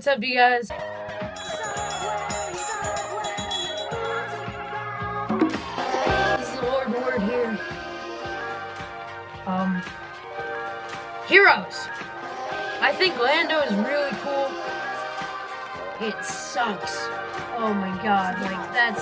what's up, you guys? This is Lord Ward here. Heroes. I think Lando is really cool. It sucks. Oh my god, like that's...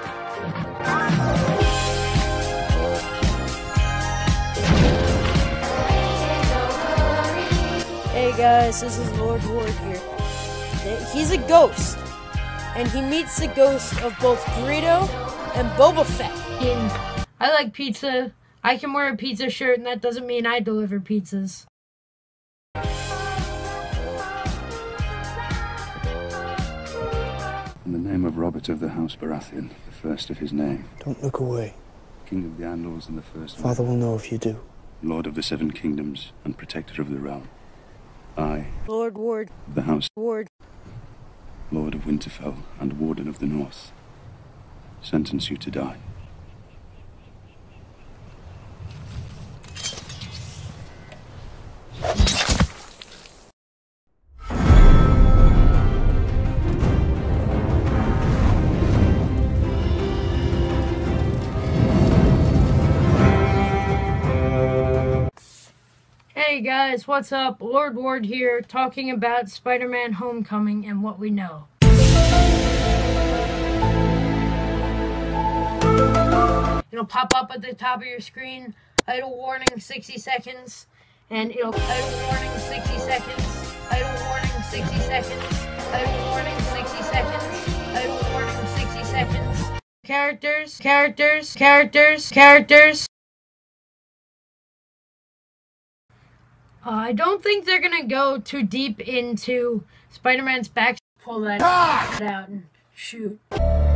Hey guys, this is Lord Ward here. He's a ghost, and he meets the ghost of both Greedo and Boba Fett. I like pizza. I can wear a pizza shirt, and that doesn't mean I deliver pizzas. In the name of Robert of the House Baratheon, the first of his name. Don't look away. King of the Andals and the first... Father will know if you do. Lord of the Seven Kingdoms and protector of the realm. I, Lord Ward. of the House... Ward. Lord of Winterfell and Warden of the North, sentence you to die. Hey guys, what's up? Lord Ward here, talking about Spider-Man Homecoming and what we know. It'll pop up at the top of your screen, idle warning 60 seconds, and it'll idle warning 60 seconds, idle warning 60 seconds, idle warning 60 seconds, idle warning 60 seconds. Characters. I don't think they're gonna go too deep into Spider-Man's back. Pull that out and shoot.